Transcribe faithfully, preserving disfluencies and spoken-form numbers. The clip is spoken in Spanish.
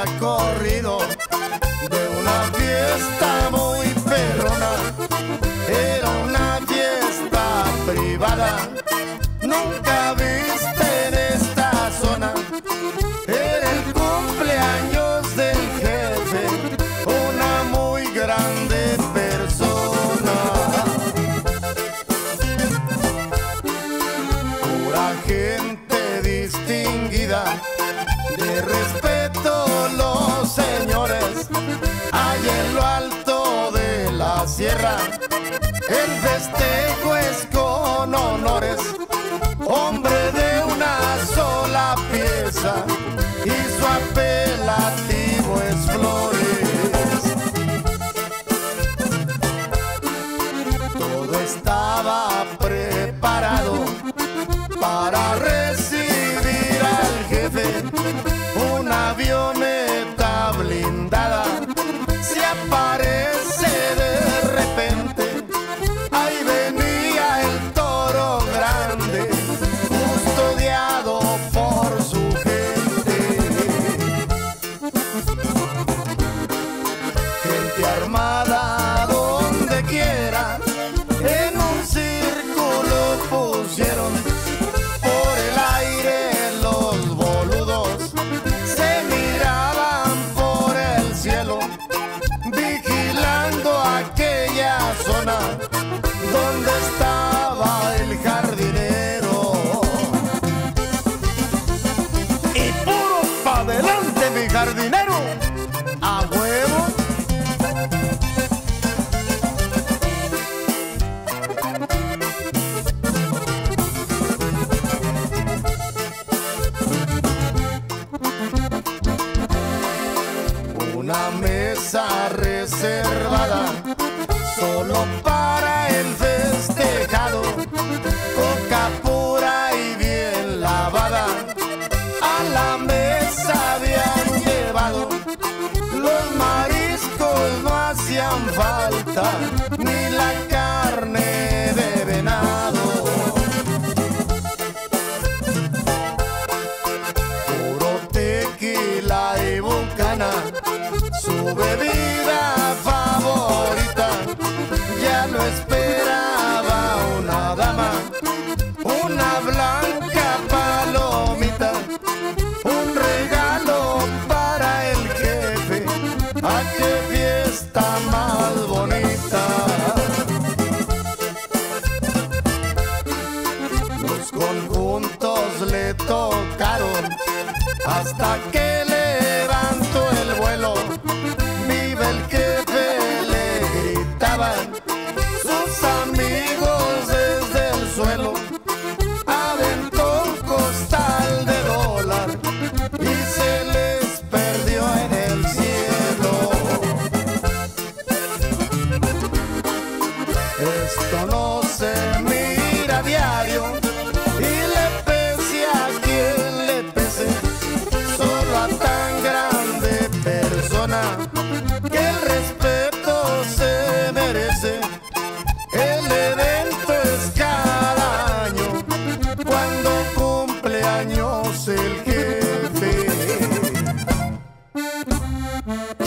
había corrido de una fiesta muy perrona. Era una fiesta privada, nunca viste en esta zona. Era el cumpleaños del jefe, una muy grande persona. Pura gente distinguida, de respeto los señores. Allá en lo alto de la sierra, el festejo es con honores. Hombre de una sola pieza y su apelativo es Flores. Todo estaba preparado para recibir al jefe. Una avioneta blindada se aparece de repente. Ahí venía el toro grande, custodiado por su gente. Gente armada donde quiera, en un círculo pusieron. Por el aire los boludos se miraban por el cielo, vigilando aquella zona donde estaba el jardinero. Y puro pa' adelante mi jardinero, a huevo. Una mesa reservada solo para el festejado, coca pura y bien lavada a la mesa habían llevado. Los mariscos no hacían falta, ni la carne de venado. Puro tequila y bucana, su bebida favorita. Ya lo esperaba una dama, una blanca palomita, un regalo para el jefe. ¡Ah, qué fiesta más bonita! Los conjuntos le tocaron hasta que levantó el vuelo. Viva el jefe, le gritaban sus amigos desde el suelo. Aventó un costal de dólar y se les perdió en el cielo. Esto no se mira a diario, y le pese a quien le pese, solo a tan grande persona que el respeto se merece. El evento es cada año, cuando cumple años el jefe.